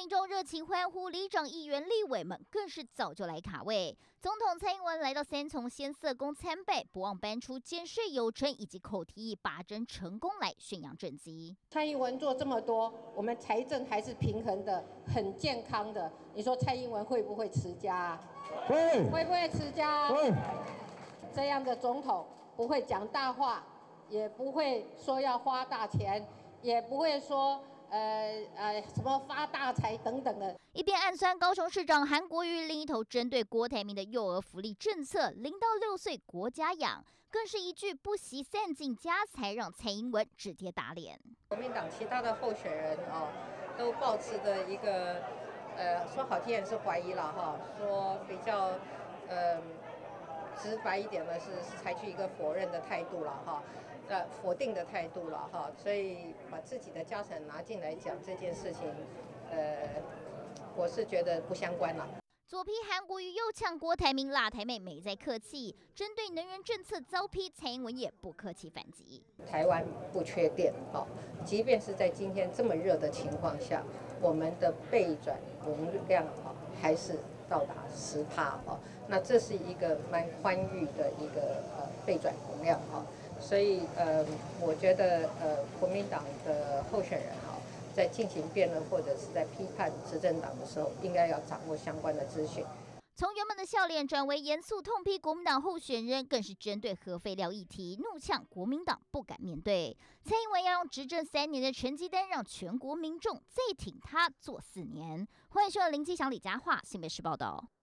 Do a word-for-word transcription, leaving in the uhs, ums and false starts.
众热情欢呼，里长、议员、立委们更是早就来卡位。总统蔡英文来到三重先嗇宫参拜，不忘搬出减税有成以及口提议拔针成功来宣扬政绩。 蔡英文做这么多，我们财政还是平衡的，很健康的。你说蔡英文会不会持家啊？ 会。 会不会持家？ 会。 这样的总统不会讲大话，也不会说要花大钱，也不会说。呃呃，什么发大财等等的， 一边暗酸高雄市长韩国瑜，另一头针对郭台铭的幼儿福利政策，零到六岁国家养，更是一句不惜散尽家财，让蔡英文直接打脸。 国民党其他的候选人哦，都抱持的一个呃，说好听点是怀疑了哈，说比较呃直白一点的是是采取一个否认的态度了哈。呃，否定的态度了哈，所以把自己的家产拿进来讲这件事情，呃，我是觉得不相关了。 左批韩国瑜又呛郭台铭辣台妹没在客气，针对能源政策遭批，蔡英文也不客气反击。 台湾不缺电哈，即便是在今天这么热的情况下，我们的备转容量哈还是到达十趴哈，那这是一个蛮宽裕的一个呃备转容量哈。所以，呃，我觉得，呃，国民党的候选人哈，在进行辩论或者是在批判执政党的时候，应该要掌握相关的资讯。 从原本的笑脸转为严肃痛批国民党候选人，更是针对核废料议题怒呛国民党不敢面对。蔡英文要用执政三年的成绩单，让全国民众再挺他做四年。欢迎收看林基祥、李佳桦新北市报道。